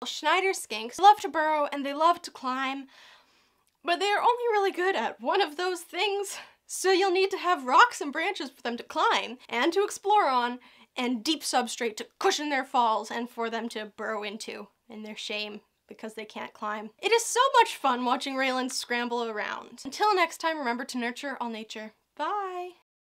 Schneider skinks love to burrow and they love to climb, but they are only really good at one of those things. So you'll need to have rocks and branches for them to climb and to explore on, and deep substrate to cushion their falls and for them to burrow into in their shame because they can't climb. It is so much fun watching Raylan scramble around. Until next time, remember to nurture all nature. Bye!